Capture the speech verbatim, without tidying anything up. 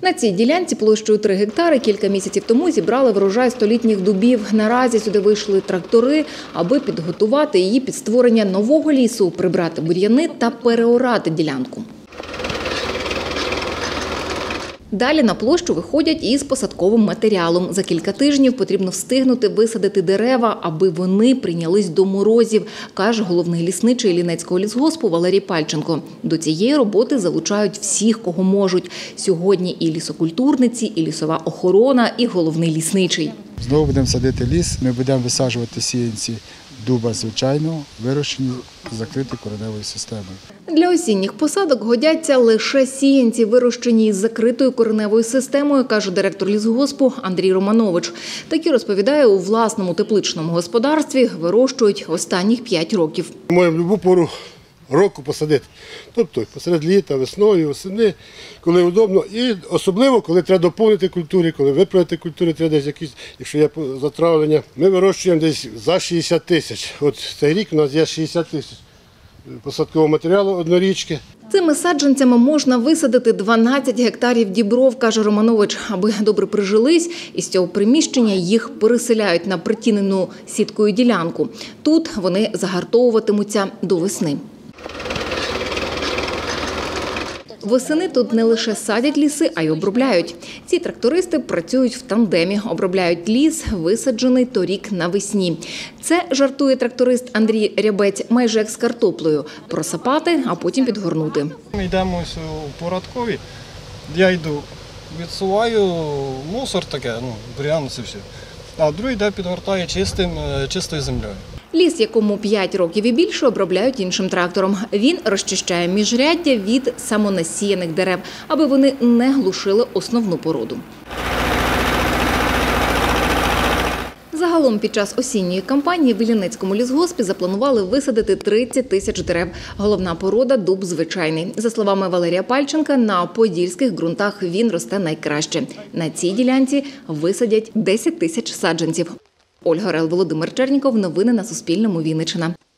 На цій ділянці площею три гектари кілька місяців тому зібрали врожай столітніх дубів. Наразі сюди вийшли трактори, аби підготувати її під створення нового лісу, прибрати бур'яни та переорати ділянку. Далі на площу виходять із посадковим матеріалом. За кілька тижнів потрібно встигнути висадити дерева, аби вони прийнялись до морозів, каже головний лісничий Іллінецького лісгоспу Валерій Пальченко. До цієї роботи залучають всіх, кого можуть. Сьогодні і лісокультурниці, і лісова охорона, і головний лісничий. Знову будемо садити ліс, ми будемо висаджувати сіянці дуба звичайного, вирощені закритою кореневою системою. Для осінніх посадок годяться лише сіянці, вирощені із закритою кореневою системою, каже директор лісгоспу Андрій Романович. Такі, розповідає, у власному тепличному господарстві вирощують останніх п'ять років. Можемо в будь-яку пору року посадити. Тобто посеред літа, весною, восени, коли удобно. І особливо, коли треба доповнити культури, коли виправити культури, треба десь якісь, якщо є затравлення. Ми вирощуємо десь за шістдесят тисяч. От цей рік у нас є шістдесят тисяч посадкового матеріалу однорічки. Цими саджанцями можна висадити дванадцять гектарів дібров, каже Романович. Аби добре прижились, із цього приміщення їх переселяють на притінену сіткою ділянку. Тут вони загартовуватимуться до весни. Восени тут не лише садять ліси, а й обробляють. Ці трактористи працюють в тандемі, обробляють ліс, висаджений торік навесні. Це, жартує тракторист Андрій Рябець, майже як з картоплею – просапати, а потім підгорнути. Ми йдемо у порядкові, я йду, відсуваю мусор таке, ну, бур'ян, це все, а другий йде підгортає чистим, чистою землею. Ліс, якому п'ять років і більше, обробляють іншим трактором. Він розчищає міжряддя від самонасіяних дерев, аби вони не глушили основну породу. Загалом під час осінньої кампанії в Іллінецькому лісгоспі запланували висадити тридцять тисяч дерев. Головна порода – дуб звичайний. За словами Валерія Пальченка, на подільських ґрунтах він росте найкраще. На цій ділянці висадять десять тисяч саджанців. Ольга Орел, Володимир Черніков. Новини на Суспільному. Вінниччина.